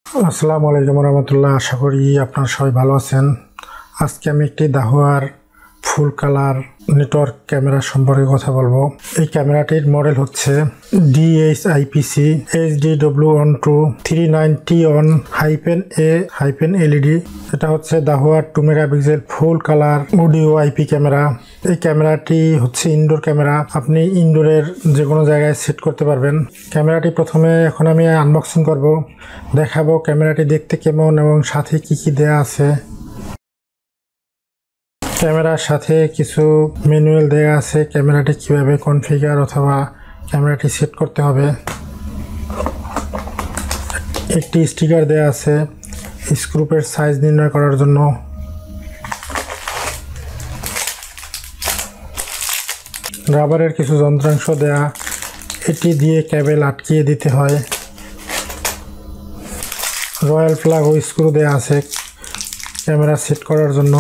আসসালামু আলাইকুম রহমতুল্লাহ। আশা করি আপনারা সবাই ভালো আছেন। আজকে আমি একটি দাহুয়ার ফুল কালার নেটওয়ার্ক ক্যামেরা সম্পর্কে কথা বলবো। এই ক্যামেরাটির মডেল হচ্ছে DHIPC-HDW1239T1-A-LED। এটা হচ্ছে দাহুয়ার 2 megapixel full colour audio IP camera. এই ক্যামেরাটি হচ্ছে ইনডোর ক্যামেরা, আপনি ইনডোরের যে কোনো জায়গায় সেট করতে পারবেন। ক্যামেরাটি প্রথমে এখন আমি আনবক্সিং করব, দেখাবো ক্যামেরাটি দেখতে কেমন এবং সাথে কি কি দেয়া আছে। ক্যামেরার সাথে কিছু ম্যানুয়াল দেয়া আছে, ক্যামেরাটি কিভাবে কনফিগার অথবা ক্যামেরাটি সেট করতে হবে। একটি স্টিকার দেয়া আছে স্ক্রুপের সাইজ নির্ণয় করার জন্য। রাবারের কিছু যন্ত্রাংশ দেয়া, এটি দিয়ে কেবল আটকিয়ে দিতে হয়। রয়্যাল প্লাগ ও স্ক্রু দেয়া আছে ক্যামেরা সেট করার জন্য।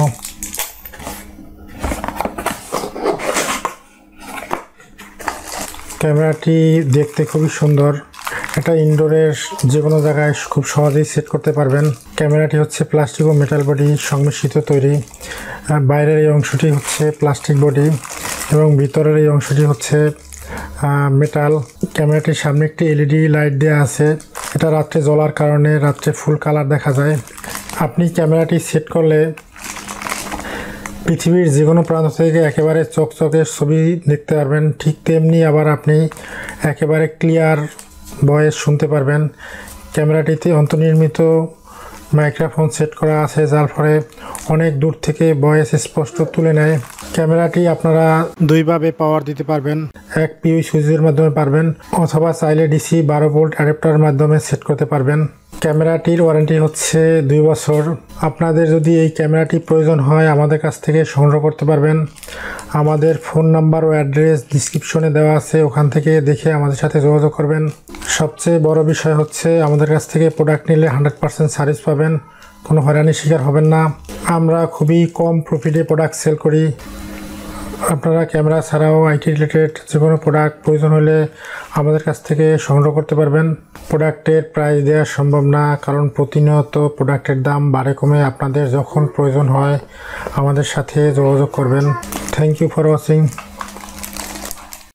ক্যামেরাটি দেখতে খুবই সুন্দর, এটা ইনডোরের যে কোনো জায়গায় খুব সহজেই সেট করতে পারবেন। ক্যামেরাটি হচ্ছে প্লাস্টিক ও মেটাল বডি সংমিশ্রিত তৈরি। বাইরের এই অংশটি হচ্ছে প্লাস্টিক বডি এবং ভিতরের এই অংশটি হচ্ছে মেটাল। ক্যামেরাটির সামনে একটি এলইডি লাইট দেওয়া আছে, এটা রাত্রে জ্বলার কারণে রাত্রে ফুল কালার দেখা যায়। আপনি ক্যামেরাটি সেট করলে পৃথিবীর যে কোনো প্রান্ত থেকে একেবারে চকচকে ছবি দেখতে পারবেন, ঠিক তেমনি আবার আপনি একেবারে ক্লিয়ার ভয়েস শুনতে পারবেন। ক্যামেরাটিতে অন্তর্নির্মিত মাইক্রোফোন সেট করা আছে, যার ফলে অনেক দূর থেকে ভয়েস স্পষ্ট তুলে নেয়। ক্যামেরাটি আপনারা দুইভাবে পাওয়ার দিতে পারবেন, এক পিউই সুইচের মাধ্যমে পারবেন অথবা চাইলে ডিসি 12 ভোল্ট অ্যাডাপ্টারের মাধ্যমে সেট করতে পারবেন। ক্যামেরাটির ওয়ারেন্টি হচ্ছে 2 বছর। আপনাদের যদি এই ক্যামেরাটি প্রয়োজন হয় আমাদের কাছ থেকে সংগ্রহ করতে পারবেন। আমাদের ফোন নাম্বার ও অ্যাড্রেস ডিসক্রিপশনে দেওয়া আছে, ওখান থেকে দেখে আমাদের সাথে যোগাযোগ করবেন। সবচেয়ে বড় বিষয় হচ্ছে আমাদের কাছ থেকে প্রোডাক্ট নিলে 100% সার্ভিস পাবেন, কোনো হয়রানির শিকার হবেন না। আমরা খুবই কম প্রফিটে প্রোডাক্ট সেল করি। আপনারা ক্যামেরা ছাড়াও আইটি রিলেটেড যে কোনো প্রোডাক্ট প্রয়োজন হলে আমাদের কাছ থেকে সংগ্রহ করতে পারবেন। প্রোডাক্টের প্রাইস দেওয়া সম্ভব না, কারণ প্রতিনিয়ত প্রোডাক্টের দাম বাড়ে কমে। আপনাদের যখন প্রয়োজন হয় আমাদের সাথে যোগাযোগ করবেন। Thank you for watching.